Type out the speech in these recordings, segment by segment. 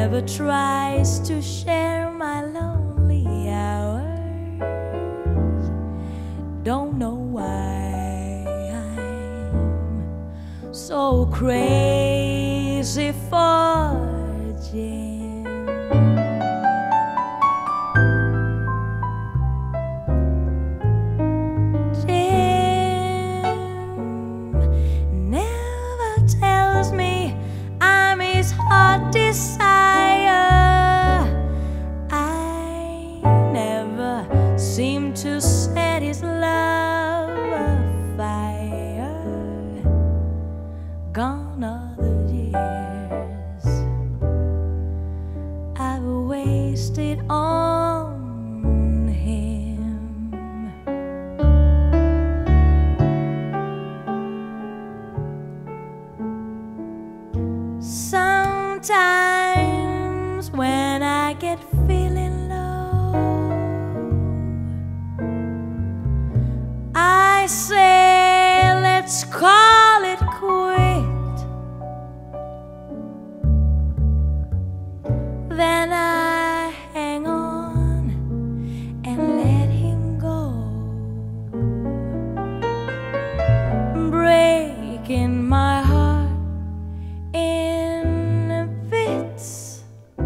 never tries to share my lonely hours. Don't know why I'm so crazy for Jim. Jim never tells me I'm his heart desire. I never seem to set his love afire. Gone are the years I've wasted on him. Sometimes when I get feeling low, I say let's call it quit. Then I hang on and let him go, breaking my heart in bits.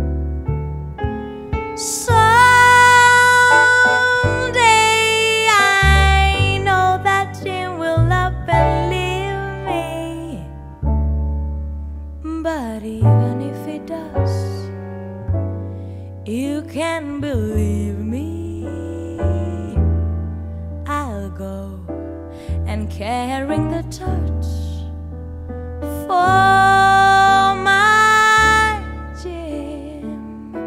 Someday I know that Jim will not believe me, but even if he does, you can believe me. I'll go and carrying the torch for my Jim.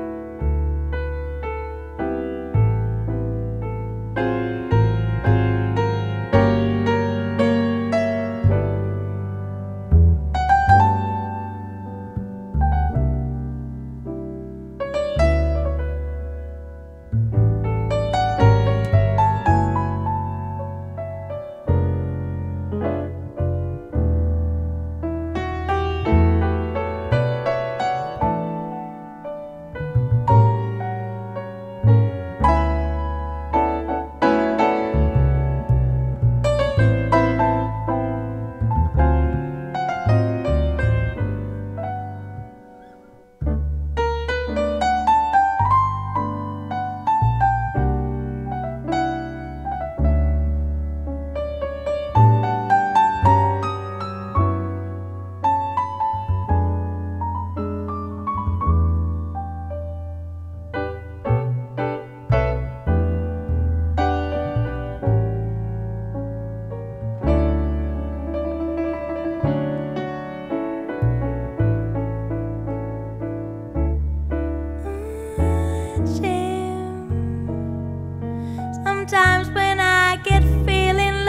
Sometimes when I get feeling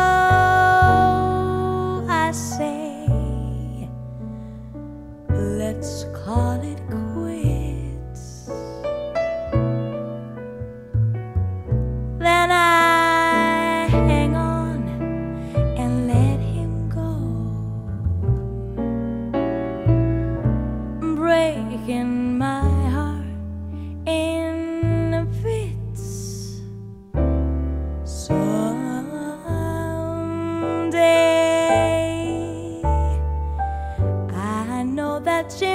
low, I say let's call it quits. Then I hang on and let him go, breaking my heart in bits. Someday I know that Jim